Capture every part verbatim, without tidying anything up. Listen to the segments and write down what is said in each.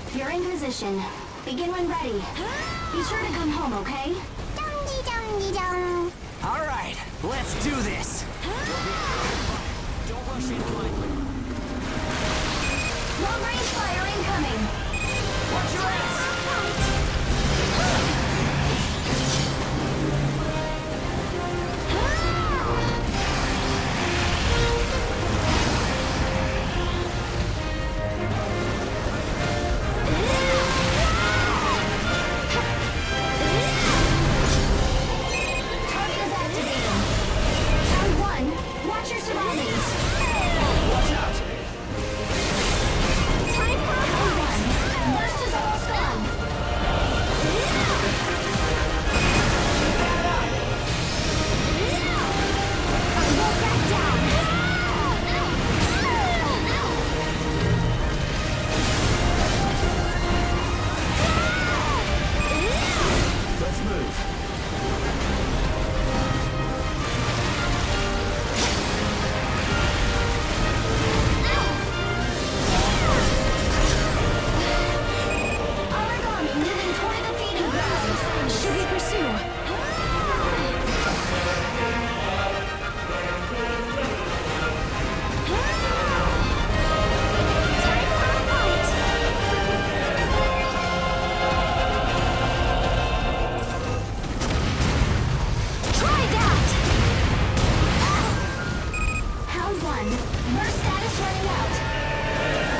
You're in position. Begin when ready. Be sure to come home, okay? All right, let's do this. Don't rush in blindly. Long range fire incoming. Watch your ass. Target is activating. Round one. Watch your surroundings. Watch out. Time for a one. Burst is almost gone. Go back down. Let's move. Origami moving toward the feeding grounds. Should we pursue? Time for a fight. Try that! Round one. Burst status running out.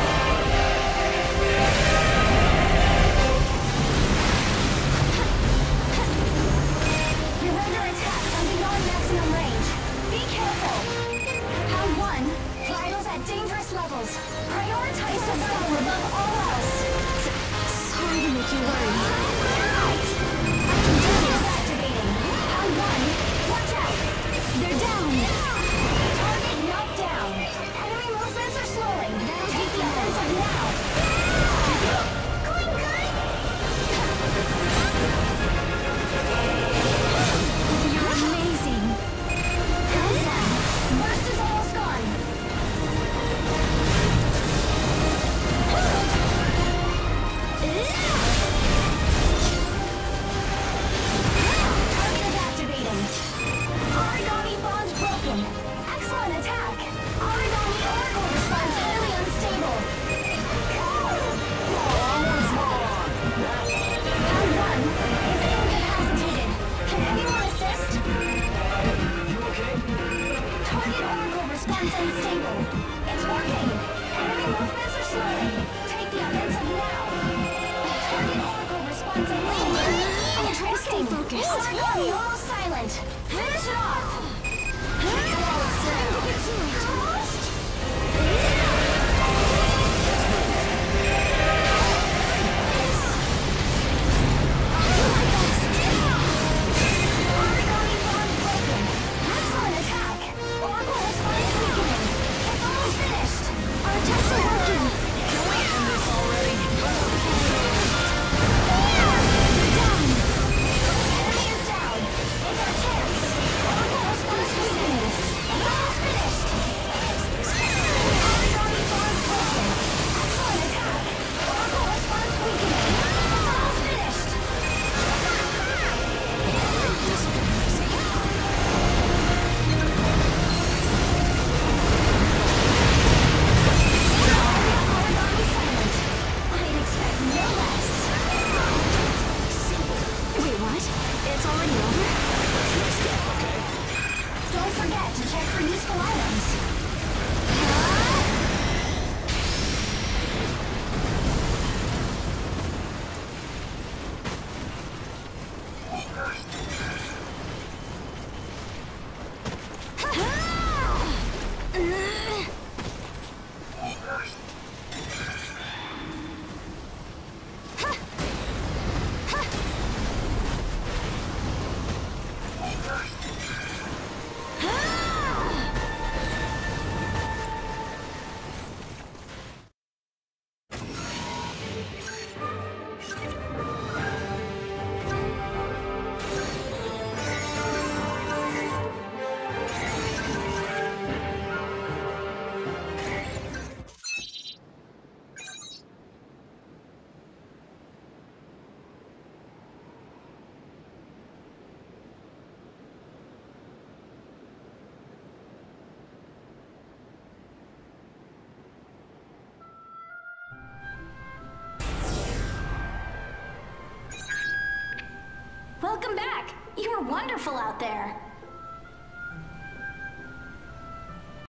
You're under attack from beyond maximum range. Be careful! Round one. Vitals at dangerous levels. Prioritize survival above all else. Sorry to make you worry. Target is activating. Round one. Watch out! They're down! Target knocked down. Enemy movements are slowing. Take the offensive now. Going good! You're amazing. Round one. Burst is almost gone. Target is activating. Origami bond broken. Excellent attack. Origami oracle response highly unstable. Round one is incapacitated. Can anyone assist? You okay? Target oracle response unstable. It's working. Enemy movements are slowing. Take the offensive now. Target oracle response unstable. I'll try to stay focused. Origami almost silent. Finish it off. It's time to get toast. Origami bond broken. Excellent attack. Oracle response weakening. It's almost finished. Our attacks are working. Can we end this already? Down. Enemy is down. It's our chance. Oracle response weakening. It's almost finished. wonderful out there.